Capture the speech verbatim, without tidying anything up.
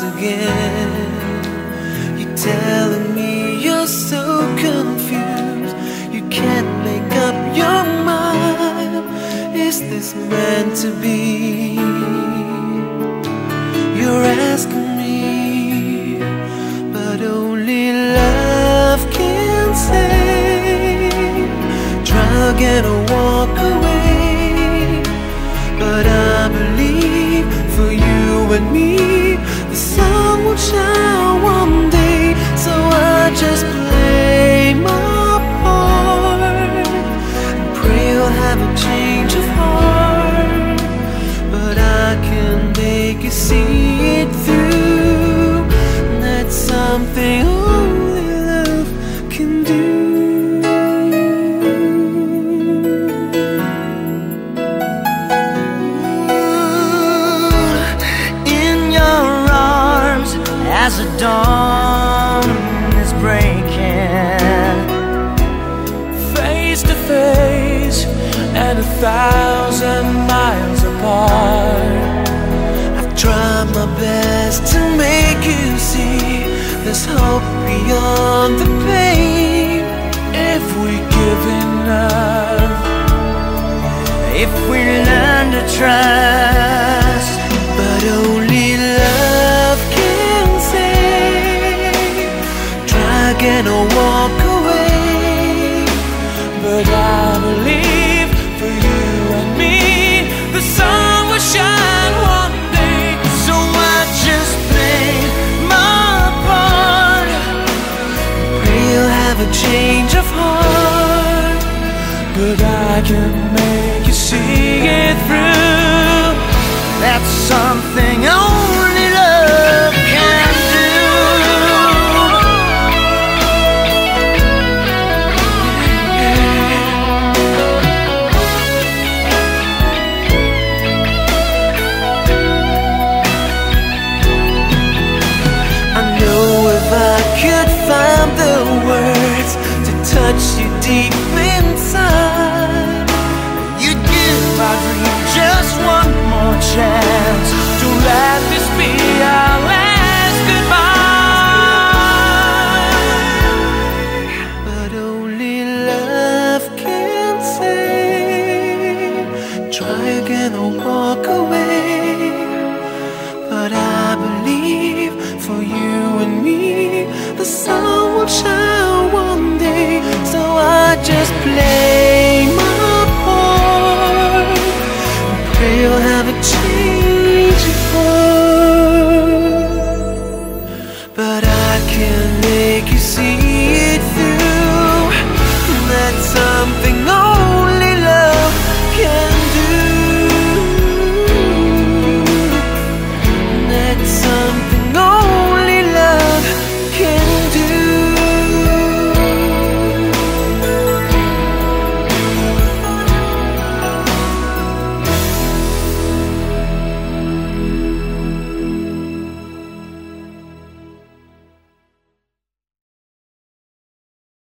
again. You're telling me you're so confused, you can't make up your mind. Is this meant to be? You're asking me, but only love can say. Try again or walk away, but I believe for you and me the sun will shine one day. So I just play my part and pray you'll have a change of heart. But I can make you see it through. That's something only love can do. As the dawn is breaking, face to face and a thousand miles apart, I've tried my best to make you see there's hope beyond the pain. if we give enough, if we learn to trust. But only love can save. Try again or walk away, but I believe for you and me the sun will shine one day. So I just play my part, pray you'll have a change of heart. But I can make you see it through. That's something only love can do. I know if I could find the words to touch you deep inside, You'd give our dream just one more chance. Don't let this be our last goodbye. but only love can save. Try again or walk away, but I believe for you and me the sun will shine